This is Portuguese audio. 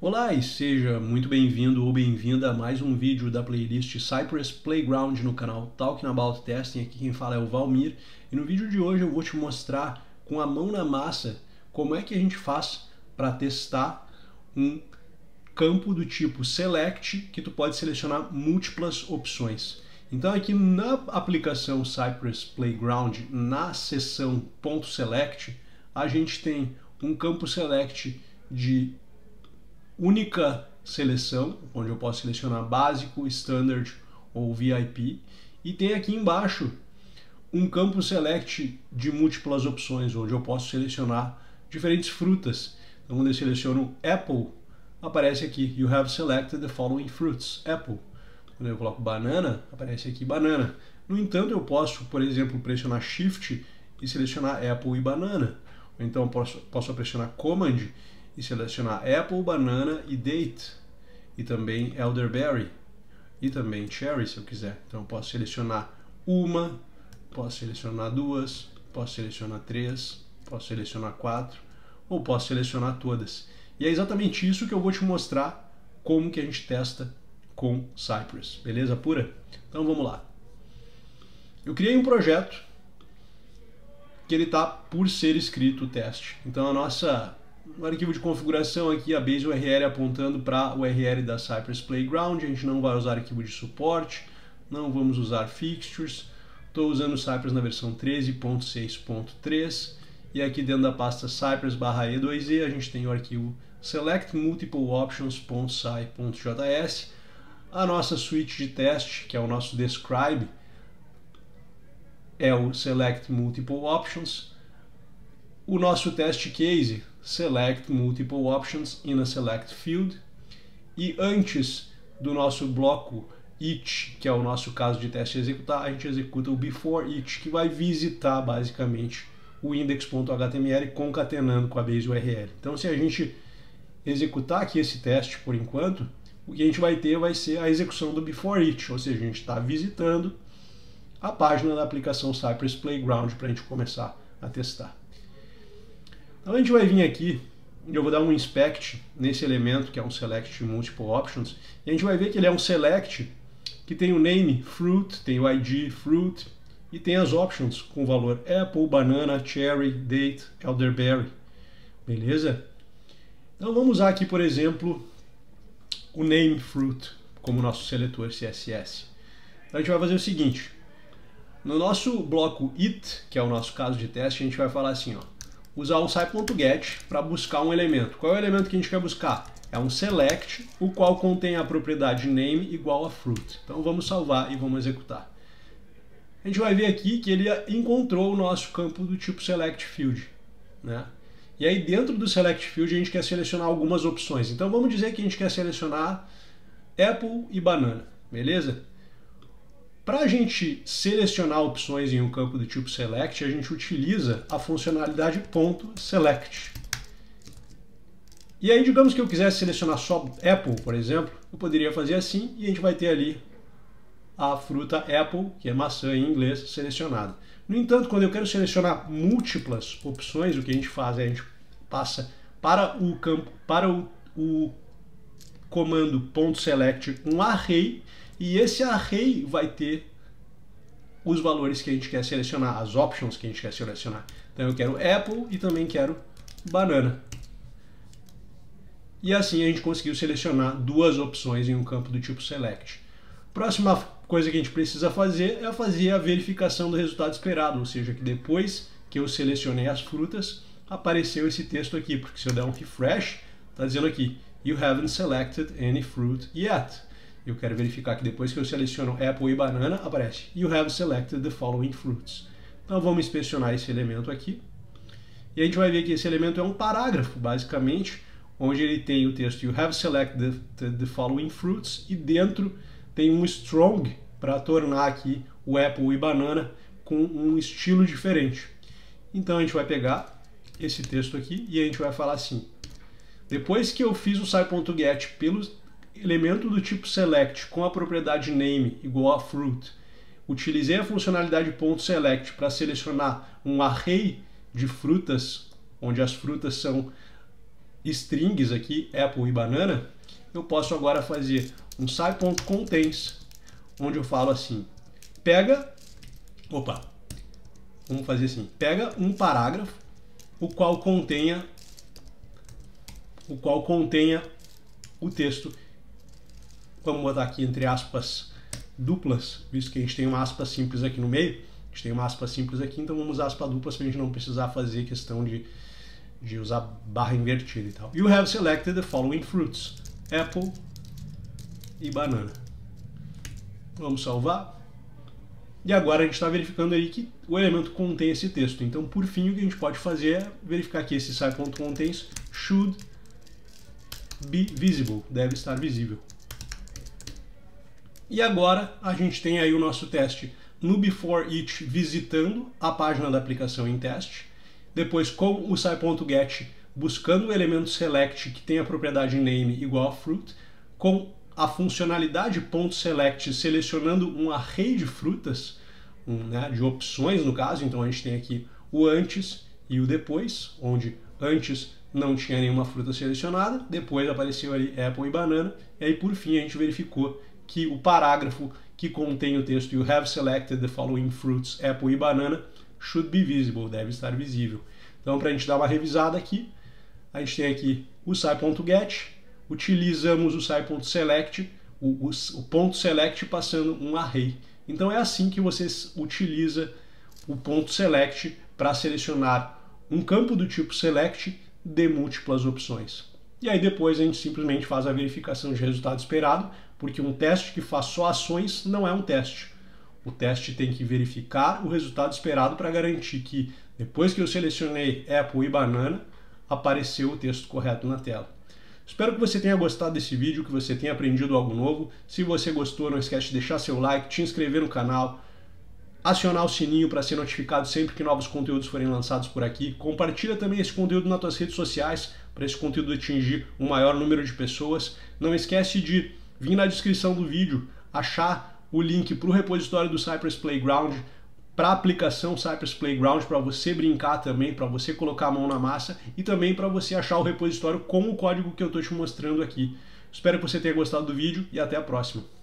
Olá e seja muito bem-vindo ou bem-vinda a mais um vídeo da playlist Cypress Playground no canal Talking About Testing. Aqui quem fala é o Valmir e no vídeo de hoje eu vou te mostrar com a mão na massa como é que a gente faz para testar um campo do tipo Select que tu pode selecionar múltiplas opções. Então aqui na aplicação Cypress Playground, na seção .select, a gente tem um campo Select de única seleção, onde eu posso selecionar básico, standard ou VIP, e tem aqui embaixo um campo select de múltiplas opções, onde eu posso selecionar diferentes frutas. Então quando eu seleciono Apple, aparece aqui You have selected the following fruits, Apple. Quando eu coloco banana, aparece aqui banana. No entanto, eu posso, por exemplo, pressionar Shift e selecionar Apple e banana. Ou então posso pressionar Command e selecionar Apple, banana e date, e também elderberry, e também cherry se eu quiser. Então eu posso selecionar uma, posso selecionar duas, posso selecionar três, posso selecionar quatro, ou posso selecionar todas. E é exatamente isso que eu vou te mostrar como que a gente testa com Cypress. Beleza pura? Então vamos lá. Eu criei um projeto que ele está por ser escrito o teste. Então no arquivo de configuração aqui, a base URL apontando para o URL da Cypress Playground. A gente não vai usar arquivo de suporte, não vamos usar fixtures. Estou usando o Cypress na versão 13.6.3 e aqui dentro da pasta cypress/e2e a gente tem o arquivo selectmultipleoptions.sci.js. A nossa suite de teste, que é o nosso describe, é o select multiple options. O nosso test case, select multiple options in a select field. E antes do nosso bloco each, que é o nosso caso de teste executar, a gente executa o before each, que vai visitar basicamente o index.html concatenando com a base URL. Então se a gente executar aqui esse teste por enquanto, o que a gente vai ter vai ser a execução do before each, ou seja, a gente está visitando a página da aplicação Cypress Playground para a gente começar a testar. Então a gente vai vir aqui e eu vou dar um inspect nesse elemento que é um select multiple options, e a gente vai ver que ele é um select que tem o name fruit, tem o ID fruit e tem as options com o valor apple, banana, cherry, date, elderberry. Beleza? Então vamos usar aqui, por exemplo, o name fruit como nosso seletor CSS. Então a gente vai fazer o seguinte: no nosso bloco it, que é o nosso caso de teste, a gente vai falar assim, ó, usar o sci.get para buscar um elemento. Qual é o elemento que a gente quer buscar? É um select, o qual contém a propriedade name igual a fruit. Então vamos salvar e vamos executar. A gente vai ver aqui que ele encontrou o nosso campo do tipo select field, né? E aí dentro do select field a gente quer selecionar algumas opções. Então vamos dizer que a gente quer selecionar apple e banana, beleza? Para a gente selecionar opções em um campo do tipo select, a gente utiliza a funcionalidade .select. E aí, digamos que eu quisesse selecionar só Apple, por exemplo, eu poderia fazer assim e a gente vai ter ali a fruta Apple, que é maçã em inglês, selecionada. No entanto, quando eu quero selecionar múltiplas opções, o que a gente faz é a gente passa para o campo, para o comando .select um array, e esse array vai ter os valores que a gente quer selecionar, as options que a gente quer selecionar. Então eu quero Apple e também quero banana. E assim a gente conseguiu selecionar duas opções em um campo do tipo select. Próxima coisa que a gente precisa fazer é fazer a verificação do resultado esperado, ou seja, que depois que eu selecionei as frutas, apareceu esse texto aqui, porque se eu der um refresh, está dizendo aqui, You haven't selected any fruit yet. Eu quero verificar que depois que eu seleciono Apple e banana, aparece You have selected the following fruits. Então vamos inspecionar esse elemento aqui. E a gente vai ver que esse elemento é um parágrafo, basicamente, onde ele tem o texto You have selected the following fruits, e dentro tem um strong para tornar aqui o Apple e banana com um estilo diferente. Então a gente vai pegar esse texto aqui e a gente vai falar assim: depois que eu fiz o sci.get pelo elemento do tipo select com a propriedade name igual a fruit, utilizei a funcionalidade .select para selecionar um array de frutas, onde as frutas são strings aqui, apple e banana, eu posso agora fazer um sci.contains, onde eu falo assim, vamos fazer assim, pega um parágrafo, o qual contenha o texto, vamos botar aqui entre aspas duplas, visto que a gente tem uma aspa simples aqui no meio, a gente tem uma aspa simples aqui, então vamos usar aspa duplas para a gente não precisar fazer questão de usar barra invertida e tal. You have selected the following fruits, apple e banana. Vamos salvar. E agora a gente está verificando aí que o elemento contém esse texto. Então, por fim, o que a gente pode fazer é verificar que esse sci.contains should be visible, deve estar visível. E agora a gente tem aí o nosso teste no before each visitando a página da aplicação em teste, depois com o sci.get buscando o elemento select que tem a propriedade name igual a fruit, com a funcionalidade .select selecionando um array de frutas, de opções no caso, então a gente tem aqui o antes e o depois, onde antes não tinha nenhuma fruta selecionada, depois apareceu ali apple e banana, e aí por fim a gente verificou que o parágrafo que contém o texto You have selected the following fruits, apple e banana, should be visible, deve estar visível. Então, para a gente dar uma revisada aqui, a gente tem aqui o sci.get, utilizamos o sci.select, o .select passando um array. Então é assim que você utiliza o .select para selecionar um campo do tipo select de múltiplas opções. E aí depois a gente simplesmente faz a verificação de resultado esperado, porque um teste que faz só ações não é um teste. O teste tem que verificar o resultado esperado para garantir que depois que eu selecionei apple e banana, apareceu o texto correto na tela. Espero que você tenha gostado desse vídeo, que você tenha aprendido algo novo. Se você gostou, não esquece de deixar seu like, te inscrever no canal, acionar o sininho para ser notificado sempre que novos conteúdos forem lançados por aqui. Compartilha também esse conteúdo nas tuas redes sociais, para esse conteúdo atingir um maior número de pessoas. Não esquece de vir na descrição do vídeo, achar o link para o repositório do Cypress Playground, para a aplicação Cypress Playground, para você brincar também, para você colocar a mão na massa e também para você achar o repositório com o código que eu estou te mostrando aqui. Espero que você tenha gostado do vídeo e até a próxima.